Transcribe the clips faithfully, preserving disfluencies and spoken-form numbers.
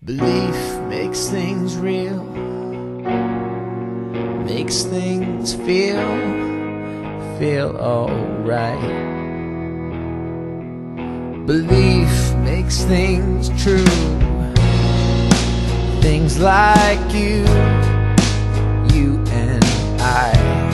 Belief makes things real, makes things feel, feel alright. Belief makes things true, things like you, you and I.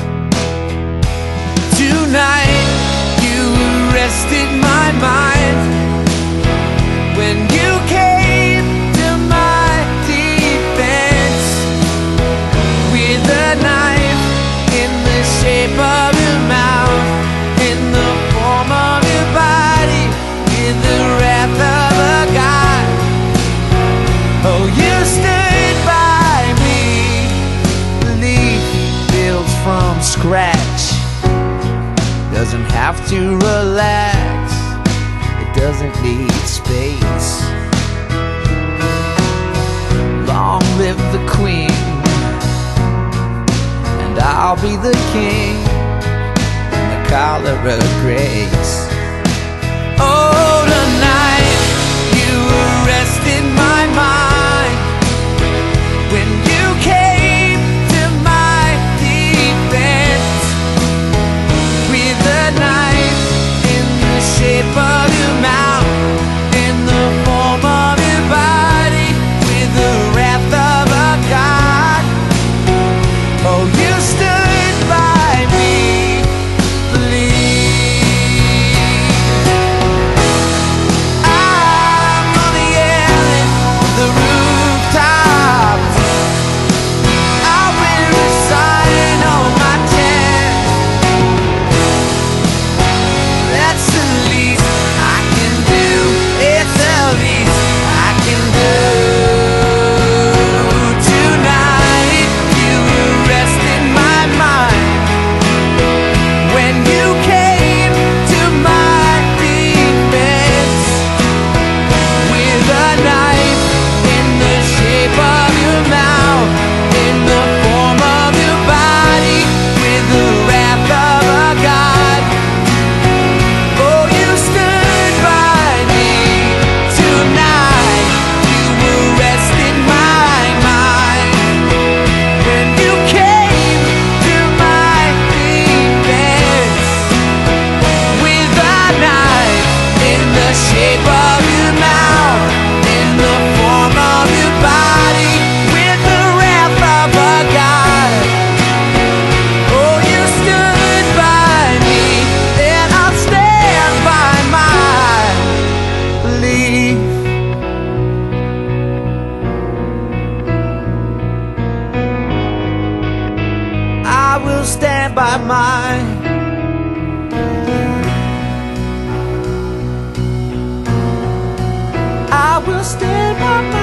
Tonight you arrested my mind when you came to my defense with a knife in the shape of your mouth, in the form of your body, with the wrath of a god. Oh, you stood by me. Belief builds from scratch, doesn't have to relax, it doesn't need space. Long live the queen, and I'll be the king in the collar of grace. Oh, tonight you arrested my mind when you came to my defense with a knife in the shape of your mouth, in the form of your body, with the wrath of a god. Oh, you stood by me. Believe I'm only yelling from the rooftops. I wear a sign on my chest. That's the least I can do. It's the least I can do. Tonight you arrested my mind when you came to my defense with a knife in the shape of your mouth, in the form of your body, with the wrath of a god. Oh, you stood by me. Tonight you arrested my mind when you came to my defense with a knife in the shape of your mouth, in the form of your body, with the wrath of a god. Oh, you stood by me, and I'll stand by my belief. I will stand by mine. I will stand by mine.